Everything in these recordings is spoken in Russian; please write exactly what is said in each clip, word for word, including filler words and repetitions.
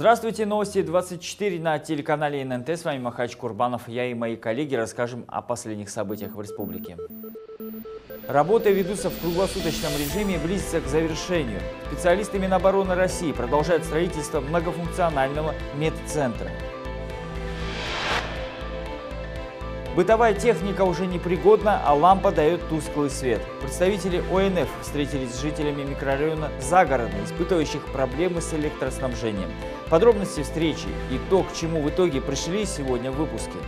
Здравствуйте, новости двадцать четыре на телеканале эн эн тэ. С вами Махач Курбанов. Я и мои коллеги расскажем о последних событиях в республике. Работы ведутся в круглосуточном режиме и близятся к завершению. Специалисты Минобороны России продолжают строительство многофункционального медцентра. Бытовая техника уже непригодна, а лампа дает тусклый свет. Представители о эн эф встретились с жителями микрорайона Загородный, испытывающих проблемы с электроснабжением. Подробности встречи и то, к чему в итоге пришли, сегодня в выпуске.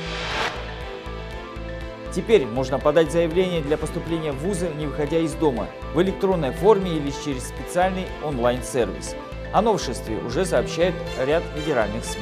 Теперь можно подать заявление для поступления в вузы, не выходя из дома, в электронной форме или через специальный онлайн-сервис. О новшестве уже сообщает ряд федеральных СМИ.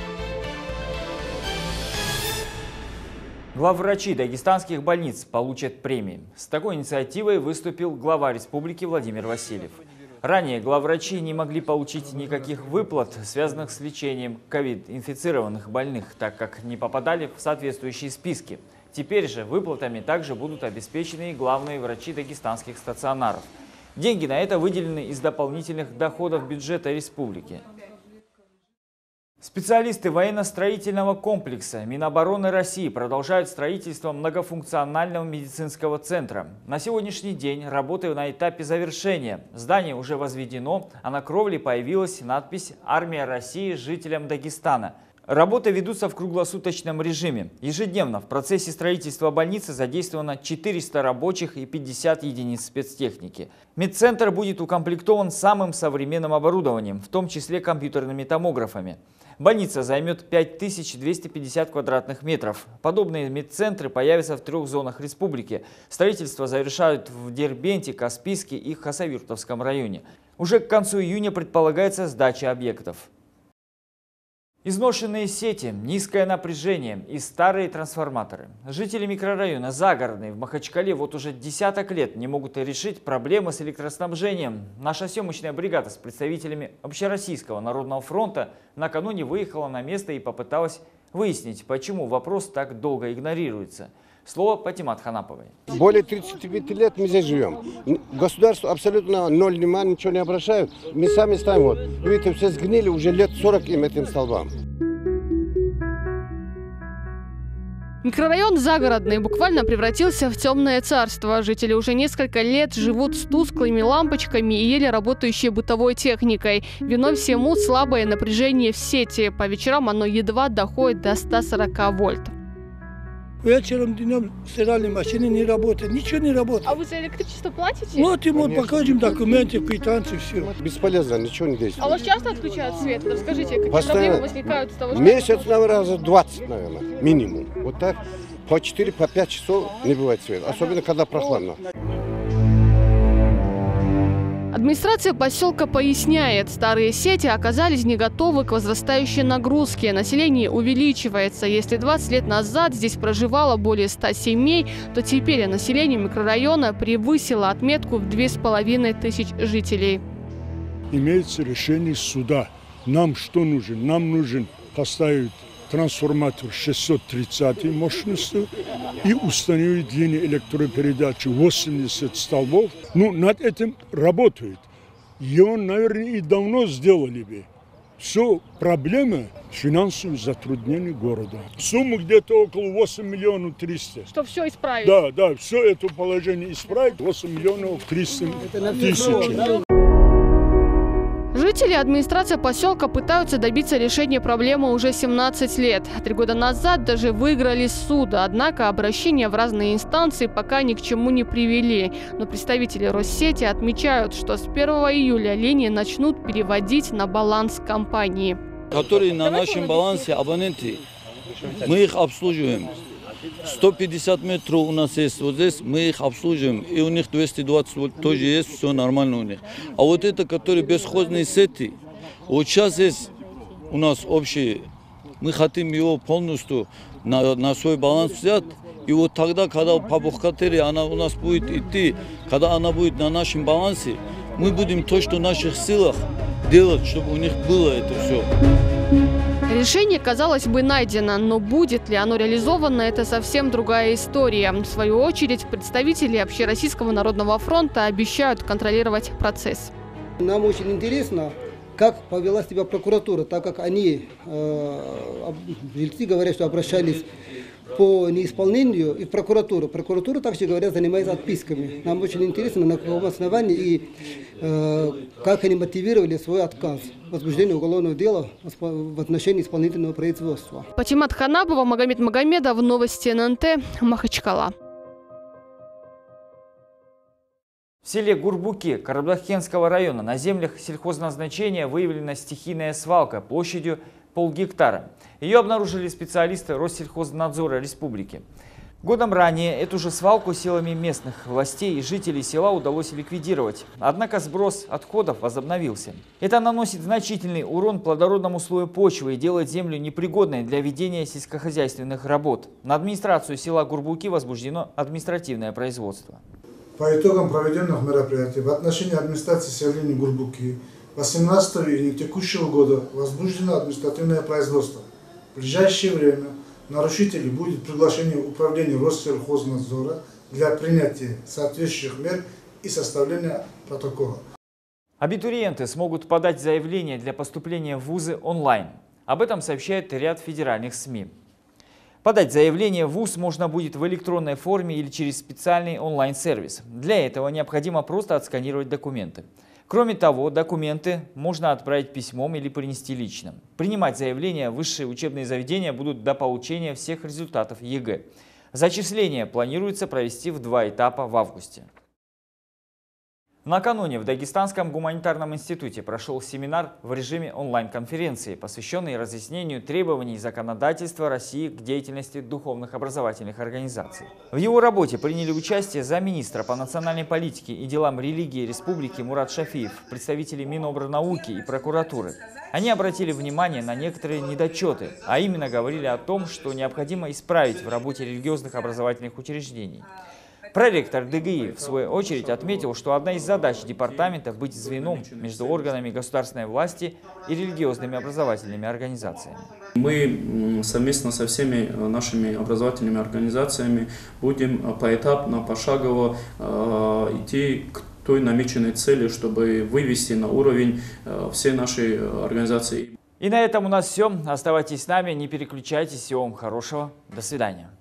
Главврачи дагестанских больниц получат премии. С такой инициативой выступил глава республики Владимир Васильев. Ранее главврачи не могли получить никаких выплат, связанных с лечением ковид-инфицированных больных, так как не попадали в соответствующие списки. Теперь же выплатами также будут обеспечены и главные врачи дагестанских стационаров. Деньги на это выделены из дополнительных доходов бюджета республики. Специалисты военно-строительного комплекса Минобороны России продолжают строительство многофункционального медицинского центра. На сегодняшний день работы на этапе завершения. Здание уже возведено, а на кровле появилась надпись «Армия России жителям Дагестана». Работы ведутся в круглосуточном режиме. Ежедневно в процессе строительства больницы задействовано четыреста рабочих и пятьдесят единиц спецтехники. Медцентр будет укомплектован самым современным оборудованием, в том числе компьютерными томографами. Больница займет пять тысяч двести пятьдесят квадратных метров. Подобные медцентры появятся в трех зонах республики. Строительство завершают в Дербенте, Каспийске и Хасавюртовском районе. Уже к концу июня предполагается сдача объектов. Изношенные сети, низкое напряжение и старые трансформаторы. Жители микрорайона Загородный в Махачкале вот уже десяток лет не могут решить проблемы с электроснабжением. Наша съемочная бригада с представителями Общероссийского народного фронта накануне выехала на место и попыталась выяснить, почему вопрос так долго игнорируется. Слово Патимат Ханаповой. Более тридцати пяти лет мы здесь живем. Государство абсолютно ноль внимания, ничего не обращают. Мы сами ставим, вот, видите, все сгнили уже лет сорок им этим столбам. Микрорайон Загородный буквально превратился в темное царство. Жители уже несколько лет живут с тусклыми лампочками и еле работающей бытовой техникой. Виной всему слабое напряжение в сети. По вечерам оно едва доходит до ста сорока вольт. Вечером, днем стиральные машины не работают, ничего не работает. А вы за электричество платите? Вот ему покажем документы, квитанции, все. Бесполезно, ничего не действует. А у вас часто отключают свет? Расскажите, какие Постоянно. проблемы возникают с того, что... Месяц, наверное, раза двадцать, наверное, минимум. Вот так по четыре, по пять часов не бывает света, особенно когда прохладно. Администрация поселка поясняет, старые сети оказались не готовы к возрастающей нагрузке. Население увеличивается. Если двадцать лет назад здесь проживало более ста семей, то теперь население микрорайона превысило отметку в две с половиной тысячи жителей. Имеется решение суда. Нам что нужен? Нам нужен поставить трансформатор шестьсот тридцать мощности и установить линию электропередачи восемьдесят столбов. Ну, над этим работают. Его, наверное, и давно сделали бы. Все проблемы финансовых затруднений города. Сумма где-то около восемь миллионов триста. Что все исправить? Да, да, все это положение исправить. восемь миллионов триста тысяч. Жители администрации поселка пытаются добиться решения проблемы уже семнадцать лет. Три года назад даже выиграли суд, однако обращения в разные инстанции пока ни к чему не привели. Но представители Россети отмечают, что с первого июля линии начнут переводить на баланс компании. Которые на нашем балансе абоненты, мы их обслуживаем. сто пятьдесят метров у нас есть вот здесь, мы их обслуживаем, и у них двести двадцать вольт тоже есть, все нормально у них. А вот это, которые бесхозные сети, вот сейчас есть у нас общие, мы хотим его полностью на, на свой баланс взять, и вот тогда, когда по бухгалтерии она у нас будет идти, когда она будет на нашем балансе, мы будем то, что в наших силах делать, чтобы у них было это все. Решение, казалось бы, найдено, но будет ли оно реализовано – это совсем другая история. В свою очередь, представители Общероссийского народного фронта обещают контролировать процесс. Нам очень интересно, как повела себя прокуратура, так как они, э, жильцы говорят, что обращались по неисполнению и в прокуратуру. Прокуратура также, говорят, занимается отписками. Нам очень интересно, на каком основании и э, как они мотивировали свой отказ возбуждения уголовного дела в отношении исполнительного производства. Патимат Ханабова, Магомед Магомедов, новости эн эн тэ, Махачкала. В селе Гурбуки Карабахенского района на землях сельхозназначения выявлена стихийная свалка площадью полгектара. Ее обнаружили специалисты Россельхознадзора республики. Годом ранее эту же свалку силами местных властей и жителей села удалось ликвидировать. Однако сброс отходов возобновился. Это наносит значительный урон плодородному слою почвы и делает землю непригодной для ведения сельскохозяйственных работ. На администрацию села Гурбуки возбуждено административное производство. По итогам проведенных мероприятий в отношении администрации селения Гурбуки восемнадцатого июня текущего года возбуждено административное производство. В ближайшее время нарушителей будет приглашение управления Россельхознадзора для принятия соответствующих мер и составления протокола. Абитуриенты смогут подать заявление для поступления в вузы онлайн. Об этом сообщает ряд федеральных СМИ. Подать заявление в вуз можно будет в электронной форме или через специальный онлайн-сервис. Для этого необходимо просто отсканировать документы. Кроме того, документы можно отправить письмом или принести лично. Принимать заявления в высшие учебные заведения будут до получения всех результатов ЕГЭ. Зачисление планируется провести в два этапа в августе. Накануне в Дагестанском гуманитарном институте прошел семинар в режиме онлайн-конференции, посвященный разъяснению требований законодательства России к деятельности духовных образовательных организаций. В его работе приняли участие замминистра по национальной политике и делам религии республики Мурат Шафиев, представители Минобрнауки и прокуратуры. Они обратили внимание на некоторые недочеты, а именно говорили о том, что необходимо исправить в работе религиозных образовательных учреждений. Проректор ДГИ, в свою очередь, отметил, что одна из задач департамента – быть звеном между органами государственной власти и религиозными образовательными организациями. Мы совместно со всеми нашими образовательными организациями будем поэтапно, пошагово э, идти к той намеченной цели, чтобы вывести на уровень э, все наши организации. И на этом у нас все. Оставайтесь с нами, не переключайтесь. Всего вам хорошего. До свидания.